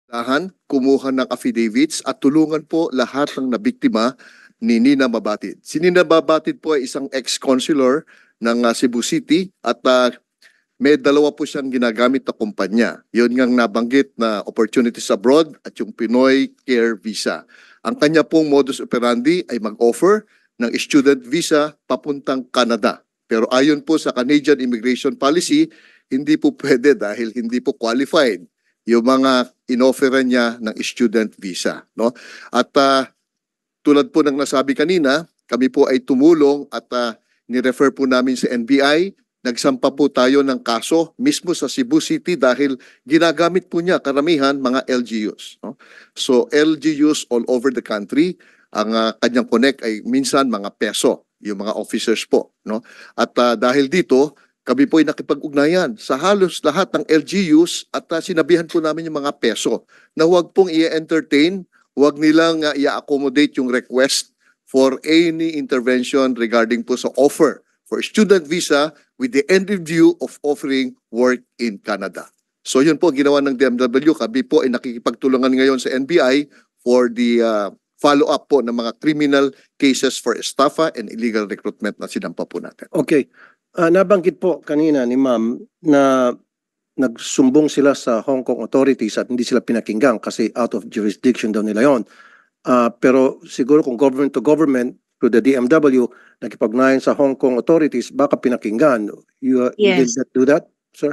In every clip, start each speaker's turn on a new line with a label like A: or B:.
A: kumuha ng affidavits at tulungan po lahat ng nabiktima ni Nina Mabatid. Si Nina Mabatid po ay isang ex-consular ng Cebu City at may dalawa po siyang ginagamit na kumpanya. Yun ngang nabanggit na opportunities abroad at yung Pinoy Care Visa. Ang kanya pong modus operandi ay mag-offer ng student visa papuntang Canada. Pero ayon po sa Canadian Immigration Policy, hindi po pwede dahil hindi po qualified yung mga inofferan niya ng student visa. No? At tulad po ng nasabi kanina, kami po ay tumulong at ni-refer po namin sa NBI. Nagsampa po tayo ng kaso mismo sa Cebu City dahil ginagamit po niya karamihan mga LGUs. No? So LGUs all over the country, ang kanyang connect ay minsan mga peso, yung mga officers po. No? At dahil dito, kami po ay nakipag-ugnayan sa halos lahat ng LGUs at sinabihan po namin yung mga peso na huwag pong i-entertain, huwag nilang i-accommodate yung request for any intervention regarding po sa offer for student visa with the end view of offering work in Canada. So yun po ginawa ng DMW. Kami po ay nakikipagtulungan ngayon sa NBI for the follow-up po ng mga criminal cases for estafa and illegal recruitment na sinampa po natin.
B: Okay. Nabanggit po kanina ni ma'am na nagsumbong sila sa Hong Kong authorities at hindi sila pinakinggan kasi out of jurisdiction daw nila yon. Pero siguro kung government to government through the DMW, nakipagnayan sa Hong Kong authorities, baka pinakinggan. You did not do that, sir?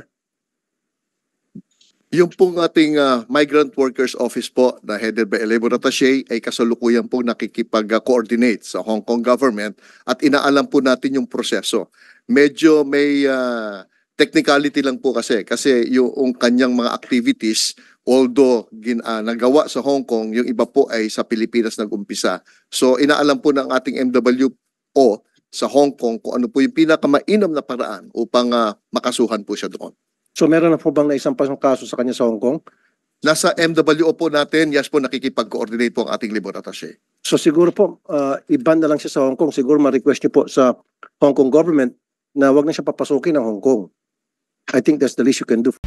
A: Yung pong ating Migrant Workers Office po na headed by Elebo Attaché ay kasalukuyan pong nakikipag-coordinate sa Hong Kong government at inaalam po natin yung proseso. Medyo may technicality lang po kasi yung kanyang mga activities, although nagawa sa Hong Kong, yung iba po ay sa Pilipinas nag-umpisa. So inaalam po ng ating MWO sa Hong Kong kung ano po yung pinakamainam na paraan upang makasuhan po siya doon.
B: So meron na po bang naisampang kaso sa kanya sa Hong Kong?
A: Nasa MWO po natin, yes po, nakikipag-coordinate po ang ating labor attaché.
B: So siguro po, iban na lang siya sa Hong Kong. Siguro ma-request niyo po sa Hong Kong government na wag na siya papasukin ng Hong Kong. I think that's the least you can do.